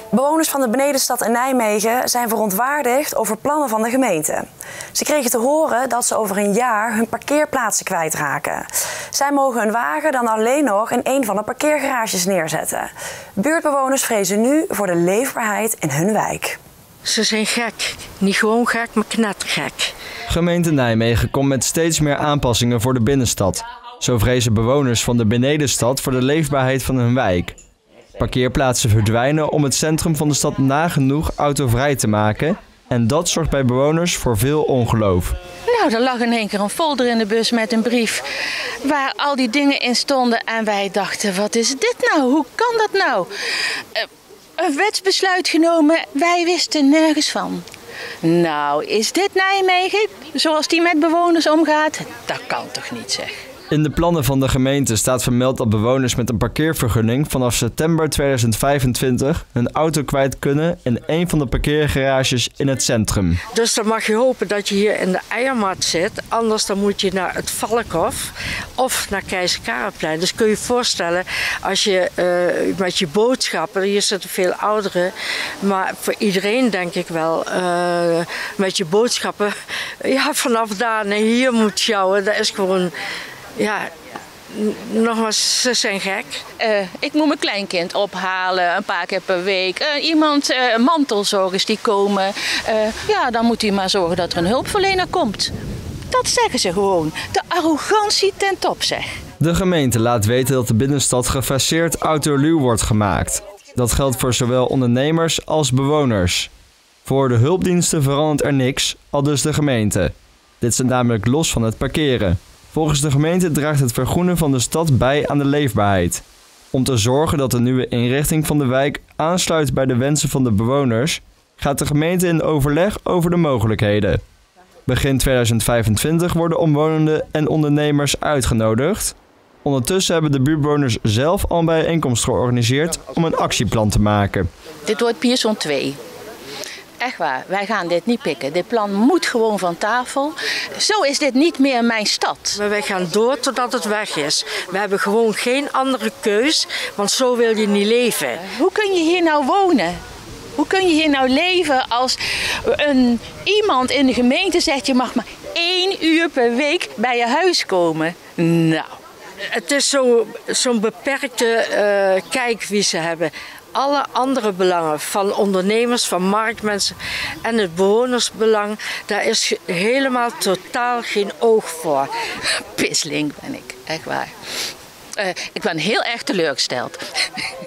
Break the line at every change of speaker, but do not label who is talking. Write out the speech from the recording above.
Bewoners van de Benedenstad in Nijmegen zijn verontwaardigd over plannen van de gemeente. Ze kregen te horen dat ze over een jaar hun parkeerplaatsen kwijtraken. Zij mogen hun wagen dan alleen nog in een van de parkeergarages neerzetten. Buurtbewoners vrezen nu voor de leefbaarheid in hun wijk.
Ze zijn gek. Niet gewoon gek, maar knettergek.
Gemeente Nijmegen komt met steeds meer aanpassingen voor de binnenstad. Zo vrezen bewoners van de Benedenstad voor de leefbaarheid van hun wijk. Parkeerplaatsen verdwijnen om het centrum van de stad nagenoeg autovrij te maken. En dat zorgt bij bewoners voor veel ongeloof.
Nou, er lag in één keer een folder in de bus met een brief waar al die dingen in stonden. En wij dachten, wat is dit nou? Hoe kan dat nou? Een wetsbesluit genomen, wij wisten nergens van. Nou, is dit Nijmegen, zoals die met bewoners omgaat? Dat kan toch niet, zeg.
In de plannen van de gemeente staat vermeld dat bewoners met een parkeervergunning vanaf september 2025 hun auto kwijt kunnen in een van de parkeergarages in het centrum.
Dus dan mag je hopen dat je hier in de eiermat zit. Anders dan moet je naar het Valkhof of naar Keizer Karelplein. Dus kun je je voorstellen als je met je boodschappen, hier zitten veel ouderen, maar voor iedereen denk ik wel, met je boodschappen ja, vanaf daar naar hier moet sjouwen. Dat is gewoon... Ja, nogmaals, ze zijn gek.
Ik moet mijn kleinkind ophalen een paar keer per week. Mantelzorgers die komen. Ja, dan moet hij maar zorgen dat er een hulpverlener komt. Dat zeggen ze gewoon. De arrogantie ten top, zeg.
De gemeente laat weten dat de binnenstad gefaseerd autoluw wordt gemaakt. Dat geldt voor zowel ondernemers als bewoners. Voor de hulpdiensten verandert er niks, aldus de gemeente. Dit staat namelijk los van het parkeren. Volgens de gemeente draagt het vergroenen van de stad bij aan de leefbaarheid. Om te zorgen dat de nieuwe inrichting van de wijk aansluit bij de wensen van de bewoners, gaat de gemeente in overleg over de mogelijkheden. Begin 2025 worden omwonenden en ondernemers uitgenodigd. Ondertussen hebben de buurtbewoners zelf al een bijeenkomst georganiseerd om een actieplan te maken.
Dit wordt Pierson 2. Echt waar, wij gaan dit niet pikken. Dit plan moet gewoon van tafel. Zo is dit niet meer mijn stad.
Maar wij gaan door totdat het weg is. We hebben gewoon geen andere keus, want zo wil je niet leven.
Hoe kun je hier nou wonen? Hoe kun je hier nou leven als iemand in de gemeente zegt je mag maar 1 uur per week bij je huis komen? Nou.
Het is zo'n beperkte kijk wie ze hebben. Alle andere belangen van ondernemers, van marktmensen en het bewonersbelang, daar is helemaal totaal geen oog voor.
Pisling ben ik, echt waar. Ik ben heel erg teleurgesteld.